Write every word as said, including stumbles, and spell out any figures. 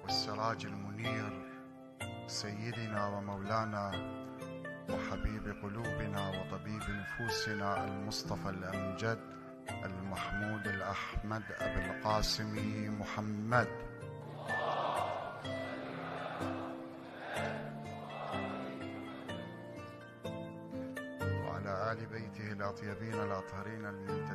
والسراج المنير، سيدنا ومولانا وحبيب قلوبنا وطبيب نفوسنا المصطفى الأمجد المحمود الأحمد أبي القاسم محمد، وعلى آل بيته الأطيبين الأطهرين المنتجبين